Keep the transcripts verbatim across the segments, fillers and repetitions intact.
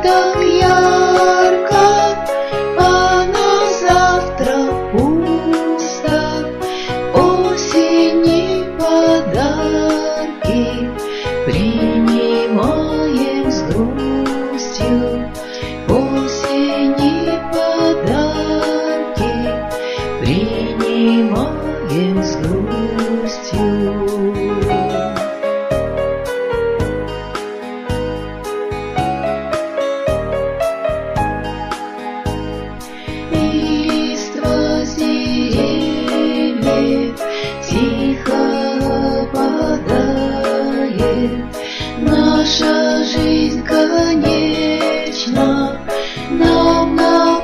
так ярко, а на завтра пусто. Осени подарки принимаем с грустью. Осени подарки принимаем с грустью. И листва с деревьев тихо опадает. Наша жизнь конечна, нам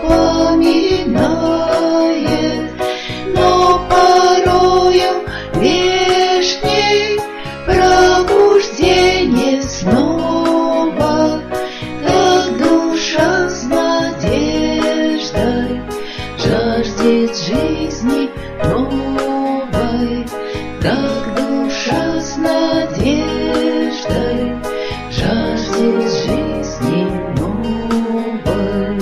напоминает, но порою вешней пробуждение снова. Так душа с надеждой жаждет жизни новой. Так душа с надеждой жаждет жизни новой.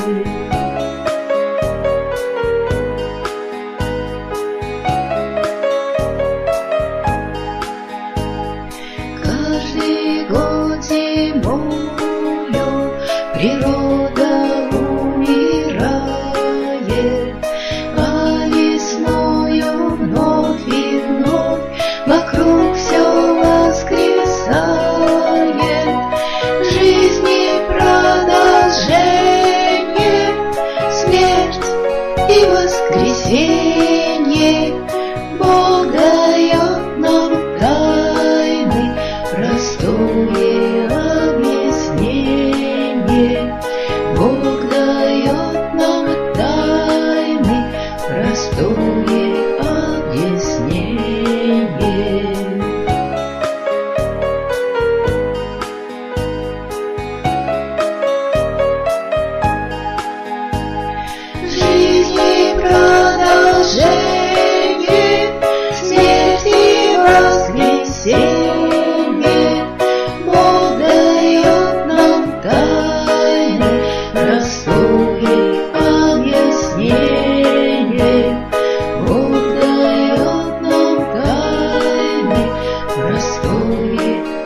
Каждый год зимою природа умирает, а весною вновь и вновь вокруг все воскресает. Жизни продолжение, смерть и воскресенье. Бог дает нам тайны, простое объяснение. Бог дает нам тайны, простое объяснение. Жизни продолжение, смерть и воскресенье. Бог дает нам тайны, простое объяснение. Бог дает нам тайны, простое